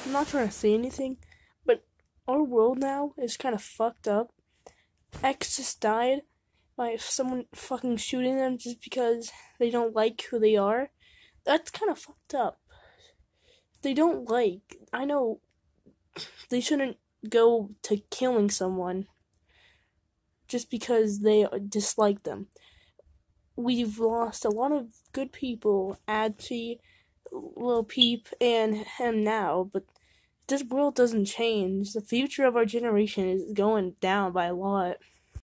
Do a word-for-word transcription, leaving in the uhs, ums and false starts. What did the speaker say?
I'm not trying to say anything, but our world now is kind of fucked up. X just died by someone fucking shooting them just because they don't like who they are. That's kind of fucked up. They don't like. I know they shouldn't go to killing someone just because they dislike them. We've lost a lot of good people, Adchi, Lil Peep, and him now, but this world doesn't change. The future of our generation is going down by a lot.